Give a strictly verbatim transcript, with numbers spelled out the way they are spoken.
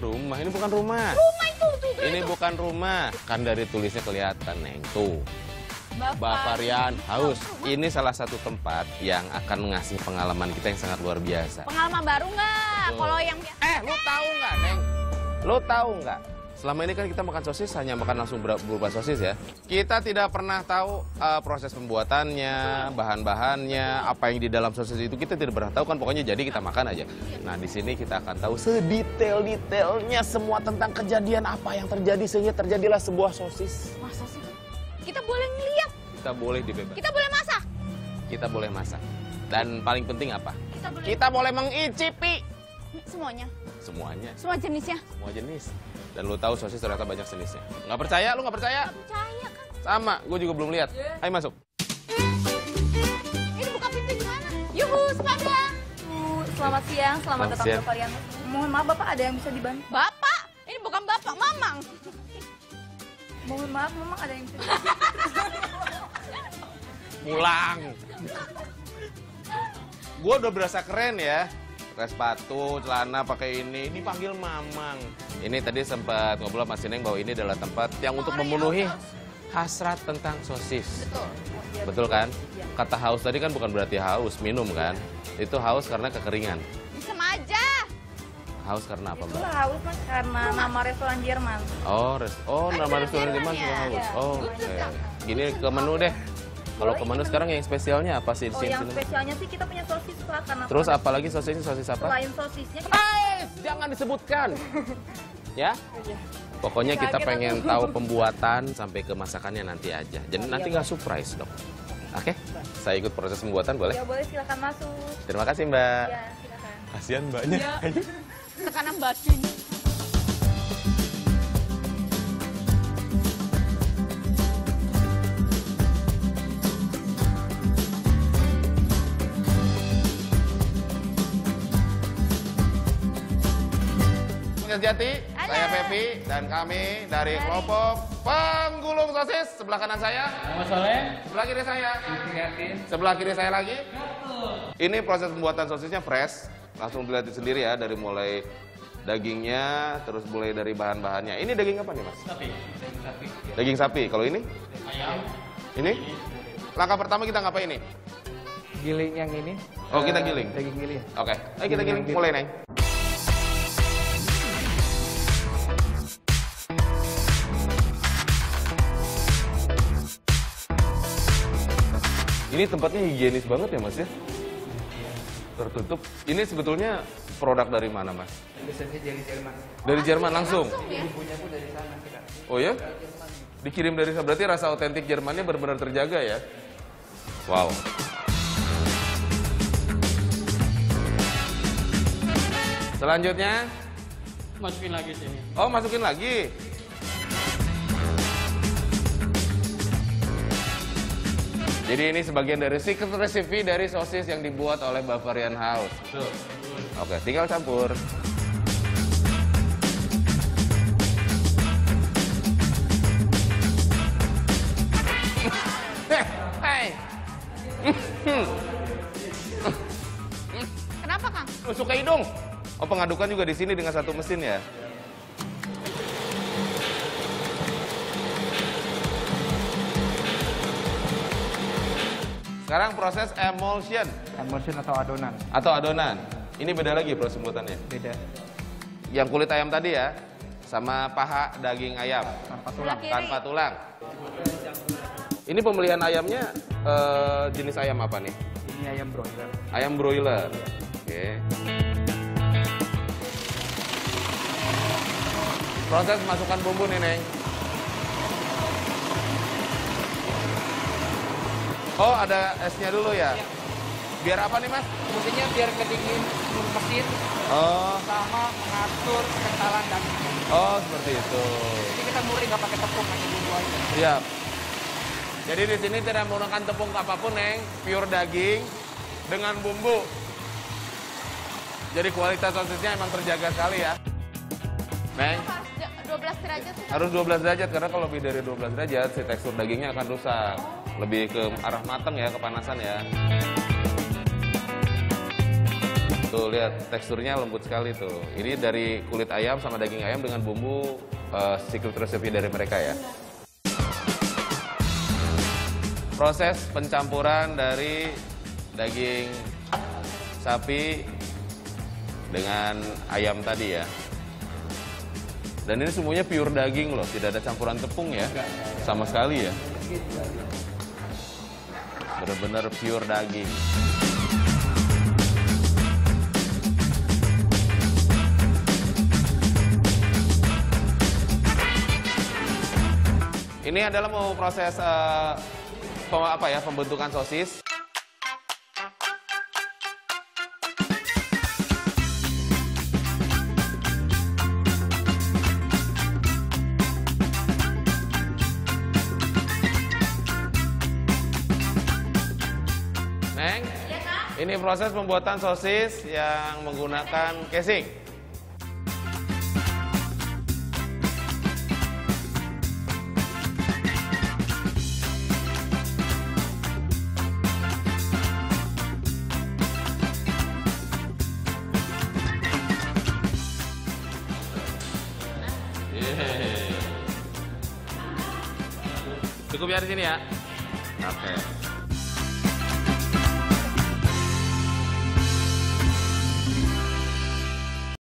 Rumah, ini bukan rumah. Rumah itu, tuh. Ini itu. bukan rumah. Kan dari tulisnya kelihatan, Neng. Tuh. Bavarian House. Ini salah satu tempat yang akan ngasih pengalaman kita yang sangat luar biasa. Pengalaman baru nggak? Kalau yang Eh, lu tahu nggak, Neng? Lu tahu nggak? Selama ini kan kita makan sosis hanya makan langsung berupa sosis ya. Kita tidak pernah tahu uh, proses pembuatannya, bahan-bahannya, apa yang di dalam sosis itu kita tidak pernah tahu kan. Pokoknya jadi kita makan aja. Nah di sini kita akan tahu sedetail-detailnya semua tentang kejadian apa yang terjadi sehingga terjadilah sebuah sosis. Masa sih? Kita boleh ngeliat. Kita boleh dibebas. Kita boleh masak. Kita boleh masak. Dan paling penting apa? Kita boleh. Kita boleh mengicipi Semuanya. semuanya, Semua jenisnya. semua jenis. Dan lu tahu sosis ternyata banyak jenisnya. Nggak percaya? Lu nggak percaya? Nggak percaya kan? Sama, gue juga belum lihat. Ayo masuk. Ini buka pintu gimana? Yuhu, sepeda. Bu, selamat siang, selamat Selamat datang siang. ke kalian. Mohon maaf Bapak, ada yang bisa dibantu? Bapak? Ini bukan bapak, mamang. Mohon maaf, memang ada yang bisa dibantu? Pulang. Gue udah berasa keren ya. Pakai sepatu, celana, pakai ini. Ini panggil mamang. Ini tadi sempat ngobrol sama si Neng bahwa ini adalah tempat yang untuk memenuhi hasrat tentang sosis. Betul. Betul kan? Kata haus tadi kan bukan berarti haus, minum kan? Itu haus karena kekeringan. Bisa aja. Haus karena apa, Mbak? Itulah haus mas, karena nama restoran Jerman. Oh, res oh nama restoran Jerman suka haus. Oh, oke. Gini ke menu deh. Kalau ke menu sekarang yang spesialnya apa sih di Oh, yang sini? spesialnya sih kita punya sosis Pak, karena Terus produk- apalagi sosisnya sosis apa? Selain sosisnya, kita... Guys, jangan disebutkan. Ya? Pokoknya kita Kaget pengen aku. tahu pembuatan sampai ke masakannya nanti aja. Jadi nanti nggak surprise dong. Oke? Saya ikut proses pembuatan boleh? Ya boleh, silakan masuk. Terima kasih, Mbak. Ya, silakan. Kasihan Mbaknya. Tekanan batin. Sejati, Halo. saya Pepi dan kami dari kelompok penggulung sosis. Sebelah kanan saya, Nama Soleh, sebelah kiri saya, Yakin, sebelah kiri saya lagi. Ini proses pembuatan sosisnya fresh, langsung dilihat sendiri ya dari mulai dagingnya, terus mulai dari bahan-bahannya. Ini daging apa nih mas? sapi, daging sapi, Daging sapi. Kalau ini? ayam, Ini? Langkah pertama kita ngapain ini? giling yang ini. Oh, kita eh, giling? Daging giling. Oke, ayo kita giling. Giling. Mulai, Neng. Ini tempatnya higienis banget ya mas ya? Tertutup. Ini sebetulnya produk dari mana mas? Biasanya dari Jerman. Dari Jerman langsung? ya? Bumbunya pun dari sana kita. Oh ya? Dikirim dari sana, berarti rasa otentik Jermannya benar-benar terjaga ya? Wow. Selanjutnya, Masukin lagi sini. oh masukin lagi. Jadi ini sebagian dari secret recipe dari sosis yang dibuat oleh Bavarian House. Tuh. Oke, tinggal campur. Hei. Kenapa Kang? Tusuk ke hidung. Oh, pengadukan juga di sini dengan satu mesin ya. Sekarang proses emulsion Emulsion atau adonan. atau adonan. Ini beda lagi proses pembuatannya. Beda. Yang kulit ayam tadi ya, sama paha daging ayam Tanpa tulang. Kiri. tanpa tulang. Ini pembelian ayamnya eh, jenis ayam apa nih? Ini ayam broiler. Ayam broiler. Oke. Proses masukkan bumbu nih, Neng. Oh, ada esnya dulu ya? Biar apa nih, Mas? Fungsinya biar kedingin mesin Oh, sama mengatur kentalan daging. oh seperti itu. Jadi kita murni nggak pakai tepung, hanya bumbu aja. Siap. Jadi di sini tidak menggunakan tepung apapun, Neng. Pure daging dengan bumbu. Jadi kualitas sosisnya emang terjaga sekali ya. Neng, Harus ja- dua belas derajat sih. harus dua belas derajat karena kalau lebih dari dua belas derajat si tekstur dagingnya akan rusak. Lebih ke arah matang ya, kepanasan ya. Tuh lihat teksturnya lembut sekali tuh. Ini dari kulit ayam sama daging ayam dengan bumbu uh, secret recipe dari mereka ya. Proses pencampuran dari daging sapi dengan ayam tadi ya. Dan ini semuanya pure daging loh, tidak ada campuran tepung ya. Sama sekali ya. Benar-benar pure daging. Ini adalah mau proses uh, apa ya, pembentukan sosis. Neng, ini proses pembuatan sosis yang menggunakan casing. Cukup ya di sini ya. Oke.